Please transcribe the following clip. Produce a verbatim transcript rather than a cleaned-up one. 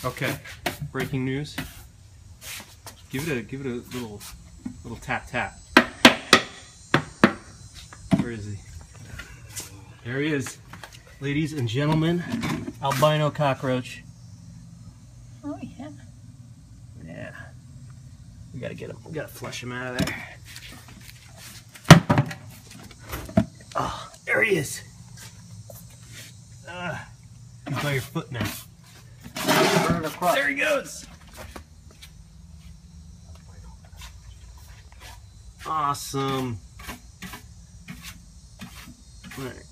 Okay, breaking news. Give it a give it a little little tap tap. Where is he? There he is, ladies and gentlemen. Albino cockroach. Oh yeah. Yeah. We gotta get him. We gotta flush him out of there. Oh, there he is. Uh, he's by your foot now. There he goes. Awesome. All right.